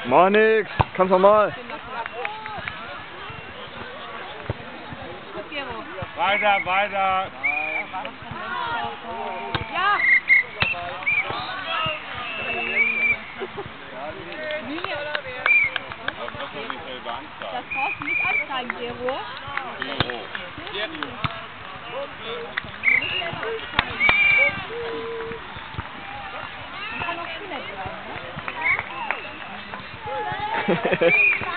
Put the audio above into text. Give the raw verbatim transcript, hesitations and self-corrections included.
Mach nix, kannst normal. Weiter, weiter. Ja. Das brauchst du nicht anzeigen, Gero. Man kann auch Spinner bleiben, ne?